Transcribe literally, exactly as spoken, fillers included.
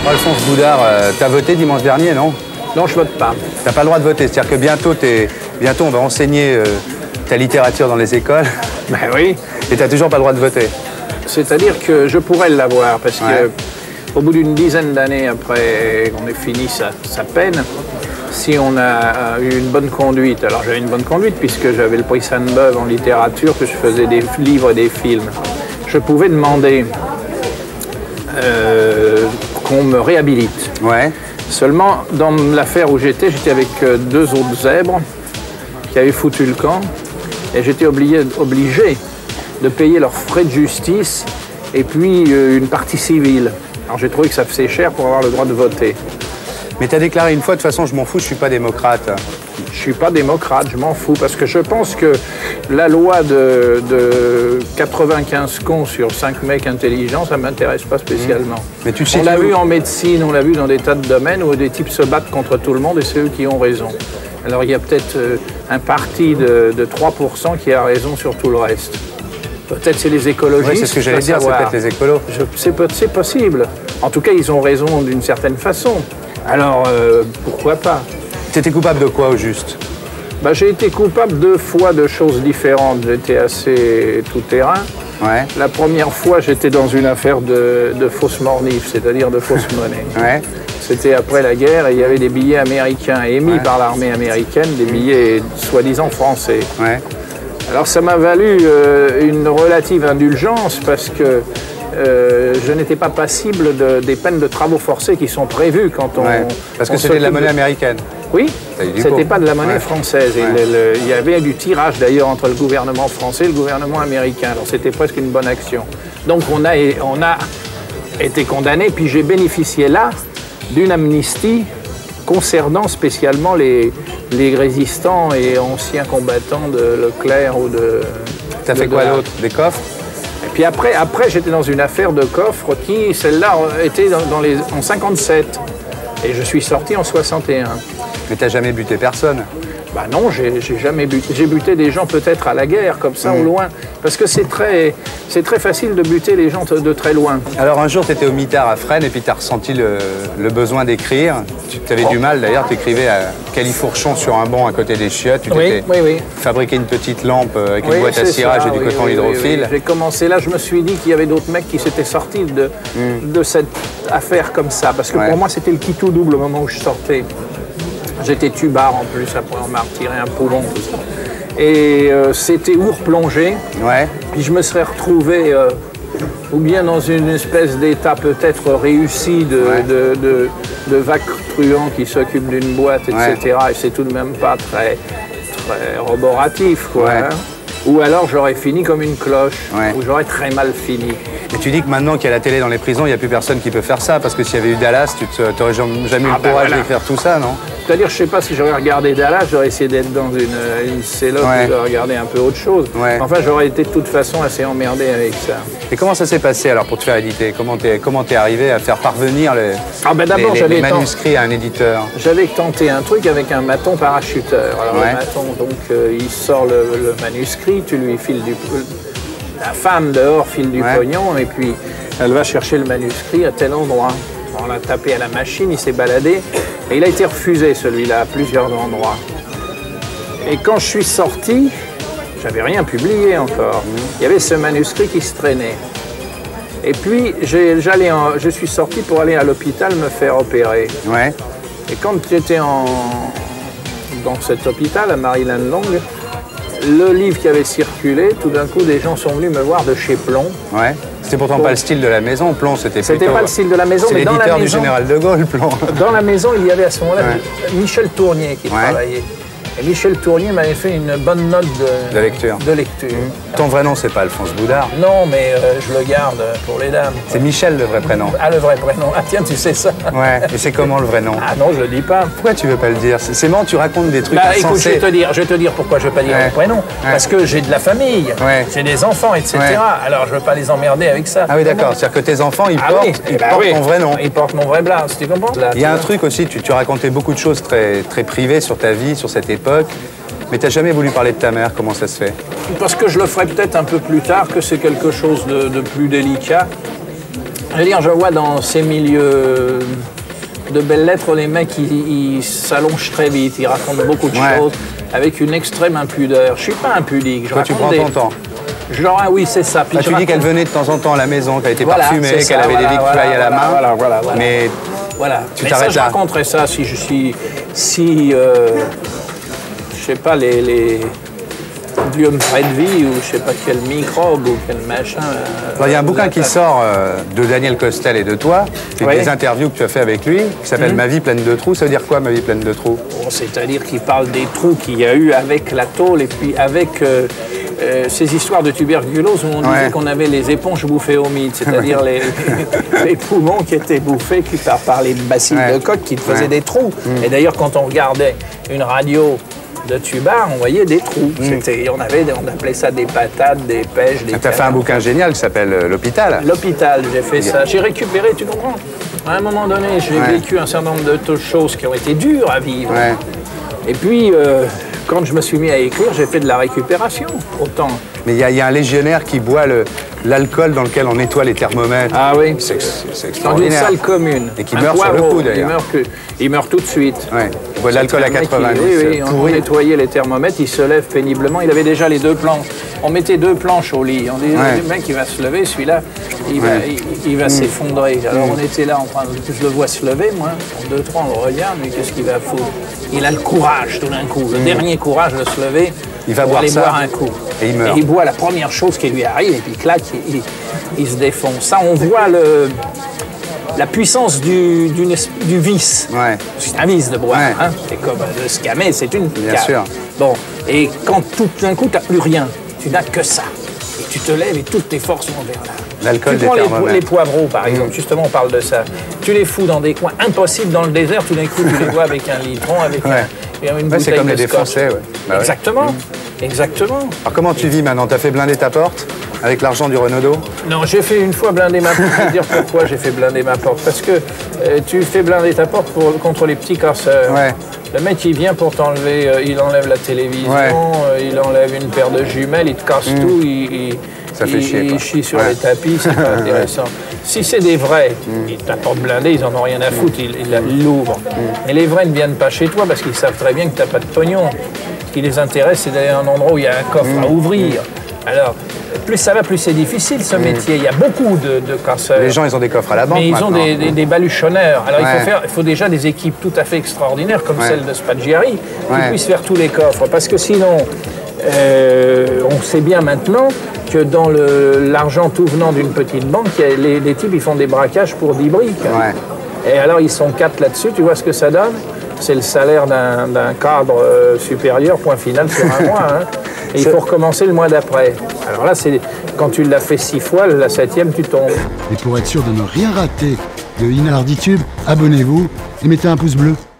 Alphonse Boudard, euh, t'as voté dimanche dernier, non? Non, je vote pas. T'as pas le droit de voter, c'est-à-dire que bientôt, es... bientôt on va enseigner euh, ta littérature dans les écoles. Ben oui. Et t'as toujours pas le droit de voter. C'est-à-dire que je pourrais l'avoir, parce ouais. que au bout d'une dizaine d'années après qu'on ait fini sa, sa peine, si on a eu une bonne conduite, alors j'avais une bonne conduite puisque j'avais le prix Sainte-Beuve en littérature, que je faisais des livres et des films, je pouvais demander euh, qu'on me réhabilite. Ouais. Seulement, dans l'affaire où j'étais, j'étais avec deux autres zèbres qui avaient foutu le camp et j'étais obligé, obligé de payer leurs frais de justice et puis euh, une partie civile. Alors j'ai trouvé que ça faisait cher pour avoir le droit de voter. Mais tu as déclaré une fois, de toute façon, je m'en fous, je suis pas démocrate. Je suis pas démocrate, je m'en fous, parce que je pense que la loi de, de quatre-vingt-quinze cons sur cinq mecs intelligents, ça m'intéresse pas spécialement. Mmh. Mais tu sais on l'a vu en médecine, on l'a vu dans des tas de domaines où des types se battent contre tout le monde et c'est eux qui ont raison. Alors il y a peut-être euh, un parti de, de trois pour cent qui a raison sur tout le reste. Peut-être c'est les écologistes. Oui, c'est ce que j'allais dire, c'est peut-être les écolos. C'est possible. En tout cas, ils ont raison d'une certaine façon. Alors, euh, pourquoi pas? Tu étais coupable de quoi, au juste? Bah, j'ai été coupable deux fois de choses différentes. J'étais assez tout-terrain. Ouais. La première fois, j'étais dans une affaire de, de fausse mornif, c'est-à-dire de fausse monnaie. Ouais. C'était après la guerre et il y avait des billets américains émis ouais. par l'armée américaine, des billets soi-disant français. Ouais. Alors, ça m'a valu euh, une relative indulgence parce que Euh, je n'étais pas passible de, des peines de travaux forcés qui sont prévues quand on... Ouais, parce que c'était de la monnaie américaine. Oui, c'était pas de la monnaie ouais. française. Ouais. Et le, le, il y avait du tirage d'ailleurs entre le gouvernement français et le gouvernement américain. Alors c'était presque une bonne action. Donc on a, on a été condamné, puis j'ai bénéficié là d'une amnistie concernant spécialement les, les résistants et anciens combattants de Leclerc ou de... T'as fait quoi d'autre? Des coffres? Et puis après, après j'étais dans une affaire de coffre qui, celle-là, était dans, dans les, en cinquante-sept. Et je suis sorti en soixante et un. Mais t'as jamais buté personne? Bah non, j'ai jamais buté. J'ai buté des gens peut-être à la guerre, comme ça, mmh. au loin. Parce que c'est très, c'est très facile de buter les gens de très loin. Alors un jour, tu étais au mitard à Fresnes et puis tu as ressenti le, le besoin d'écrire. Tu avais oh. du mal d'ailleurs, tu écrivais à Califourchon sur un banc à côté des chiottes. Tu oui, oui, oui. fabriqué une petite lampe avec oui, une boîte à cirage ça, et du oui, coton oui, hydrophile. Oui, oui. J'ai commencé là, je me suis dit qu'il y avait d'autres mecs qui s'étaient sortis de, mmh. de cette affaire comme ça. Parce que ouais. pour moi, c'était le qui tout double au moment où je sortais. J'étais tubard en plus, après on m'a retiré un poumon, tout ça. Et euh, c'était ours plongé. Ouais. Puis je me serais retrouvé euh, ou bien dans une espèce d'état peut-être réussi de, ouais. de, de, de vague truand qui s'occupe d'une boîte, et cetera. Ouais. Et c'est tout de même pas très, très roboratif, quoi. Ouais. Hein. Ou alors j'aurais fini comme une cloche, ouais. ou j'aurais très mal fini. Et tu dis que maintenant qu'il y a la télé dans les prisons, il n'y a plus personne qui peut faire ça, parce que s'il y avait eu Dallas, tu n'aurais jamais eu ah le ben courage voilà. d'écrire tout ça, non? C'est-à-dire, je ne sais pas si j'aurais regardé Dallas, j'aurais essayé d'être dans une, une cellote ouais. ou de regarder un peu autre chose. Ouais. Enfin, j'aurais été de toute façon assez emmerdé avec ça. Et comment ça s'est passé alors pour te faire éditer? Comment t'es comment t'es arrivé à faire parvenir les, ah ben les, les, les manuscrits tenté, à un éditeur? J'avais tenté un truc avec un maton parachuteur. Alors ouais. le maton, donc, euh, il sort le, le manuscrit, tu lui files du... La femme dehors file du ouais. pognon et puis elle va chercher le manuscrit à tel endroit. On l'a tapé à la machine, il s'est baladé et il a été refusé celui-là à plusieurs endroits. Et quand je suis sorti, j'avais rien publié encore. Il y avait ce manuscrit qui se traînait. Et puis j'allais, je suis sorti pour aller à l'hôpital me faire opérer. Ouais. Et quand j'étais en dans cet hôpital à Maryland Long, le livre qui avait circulé, tout d'un coup, des gens sont venus me voir de chez Plomb. Ouais. C'était pourtant bon. pas le style de la maison, Plomb, c'était plutôt... C'était pas le style de la maison, mais dans la maison... C'est l'éditeur du général de Gaulle, Plomb. Dans la maison, il y avait à ce moment-là ouais. Michel Tournier qui ouais. travaillait. Et Michel Tournier m'avait fait une bonne note de, de lecture. De lecture. Mmh. Ton vrai nom, c'est pas Alphonse Boudard? Non, mais euh, je le garde pour les dames. C'est Michel, le vrai prénom? Ah, le vrai prénom. Ah tiens, tu sais ça? Ouais, et c'est comment le vrai nom? Ah non, je le dis pas. Pourquoi tu veux pas le dire? C'est marrant, tu racontes des trucs bah, insensés. Écoute, je vais te dire, je vais te dire pourquoi je veux pas dire ouais. mon prénom. Ouais. Parce que j'ai de la famille, ouais. j'ai des enfants, et cetera. Ouais. Alors je veux pas les emmerder avec ça. Ah oui, d'accord. C'est-à-dire que tes enfants, ils ah, portent, oui. ils bah, portent oui. ton vrai nom. Ils portent mon vrai blase, tu comprends? Il y a un truc aussi, tu, tu racontais beaucoup de choses très, très privées sur ta vie, sur cette époque. Mais t'as jamais voulu parler de ta mère, comment ça se fait? Parce que je le ferai peut-être un peu plus tard, que c'est quelque chose de, de plus délicat. Je veux dire, je vois dans ces milieux de belles lettres, les mecs, ils, ils s'allongent très vite, ils racontent beaucoup de ouais. choses, avec une extrême impudeur. Je suis pas impudique. Je Toi, tu prends des... ton temps. Genre, ah oui, c'est ça. Bah, tu raconte... dis qu'elle venait de temps en temps à la maison, qu'elle était voilà, parfumée, qu'elle avait voilà, des victuailles voilà, à la main. Voilà, voilà, voilà. Mais voilà. tu t'arrêtes là. Je raconterais ça si je suis... Si, euh, je sais pas, les... les... Dieu me prête vie ou je sais pas quel microbe ou quel machin. Il euh, y a un bouquin qui sort euh, de Daniel Costel et de toi, c'est oui. des interviews que tu as fait avec lui, qui s'appelle mmh. Ma vie pleine de trous. Ça veut dire quoi, ma vie pleine de trous? Bon, c'est-à-dire qu'il parle des trous qu'il y a eu avec la tôle et puis avec euh, euh, ces histoires de tuberculose où on ouais. disait qu'on avait les éponges bouffées au mythe, c'est-à-dire les, les poumons qui étaient bouffés qui, par, par les bacilles ouais. de coque qui te faisaient ouais. des trous. Mmh. Et d'ailleurs, quand on regardait une radio de tuba, on voyait des trous. Mmh. On, avait, on appelait ça des patates, des pêches, des... Tu as fait un bouquin génial qui s'appelle euh, L'Hôpital. L'Hôpital, j'ai fait yeah. ça. J'ai récupéré, tu comprends? À un moment donné, j'ai ouais. vécu un certain nombre de choses qui ont été dures à vivre. Ouais. Et puis, euh, quand je me suis mis à écrire, j'ai fait de la récupération, autant. Mais il y, y a un légionnaire qui boit l'alcool dans lequel on nettoie les thermomètres. Ah oui. C'est extraordinaire. Dans une salle commune. Et qui un meurt poireau, sur le coup, d'ailleurs. Il meurt, que, il meurt tout de suite. Ouais. Il boit de l'alcool à quatre-vingt-dix. Oui, oui, on, on nettoyait les thermomètres, il se lève péniblement. Il avait déjà les deux planches. On mettait deux planches au lit. On disait, ouais. le mec, il va se lever, celui-là, il va, ouais. il, il va mmh. s'effondrer. Alors mmh. on était là, en train de, je le vois se lever, moi. En deux, trois, on le regarde, mais qu'est-ce qu'il va foutre? Il a le courage, tout d'un coup, le mmh. dernier courage de se lever. Il va pour boire aller ça. boire un coup. Et il meurt. Et il boit la première chose qui lui arrive, et puis clac, il, il, il se défonce. Ça, on voit le, la puissance du, du, du vice. Ouais. C'est un vice de boire. Ouais. Hein. C'est comme le scamé, c'est une Bien cave. sûr. Bon, et quand tout d'un coup, tu n'as plus rien, tu n'as que ça. Et tu te lèves et toutes tes forces vont vers là. L'alcool des thermomètres. Les poivreaux, par exemple, mmh. justement, on parle de ça. Tu les fous dans des coins impossibles dans le désert, tout d'un coup, tu les vois avec un litron, avec ouais. un, une ouais, bouteille c'est comme de les défoncés, ouais. Bah Exactement. Ouais. Exactement. Alors comment tu vis maintenant? Tu as fait blinder ta porte avec l'argent du Renaudot? Non, j'ai fait une fois blinder ma porte. Je vais te dire pourquoi j'ai fait blinder ma porte. Parce que euh, tu fais blinder ta porte pour, contre les petits casseurs. Ouais. Le mec, il vient pour t'enlever, euh, il enlève la télévision, ouais. euh, il enlève une paire de jumelles, il te casse mmh. tout, il, il, Ça fait il, chier, il chie sur ouais. les tapis, c'est pas intéressant. Si c'est des vrais, mmh. ils ta porte blindée, ils en ont rien à foutre, ils mmh. l'ouvrent. Mmh. Mais les vrais ne viennent pas chez toi parce qu'ils savent très bien que tu n'as pas de pognon. Ce qui les intéresse, c'est d'aller à un endroit où il y a un coffre mmh. à ouvrir. Alors, plus ça va, plus c'est difficile ce mmh. métier. Il y a beaucoup de, de casseurs. Les gens, ils ont des coffres à la banque. Mais ils maintenant. ont des, des, des baluchonneurs. Alors, ouais. il, faut faire, il faut déjà des équipes tout à fait extraordinaires, comme ouais. celle de Spaggiari, ouais. qui puissent faire tous les coffres. Parce que sinon, euh, on sait bien maintenant que dans l'argent tout venant d'une petite banque, les, les types, ils font des braquages pour dix briques. Ouais. Et alors, ils sont quatre là-dessus. Tu vois ce que ça donne? C'est le salaire d'un cadre euh, supérieur, point final, sur un mois. Hein. Et il faut recommencer le mois d'après. Alors là, c'est quand tu l'as fait six fois, la septième, tu tombes. Et pour être sûr de ne rien rater de Inarditube, abonnez-vous et mettez un pouce bleu.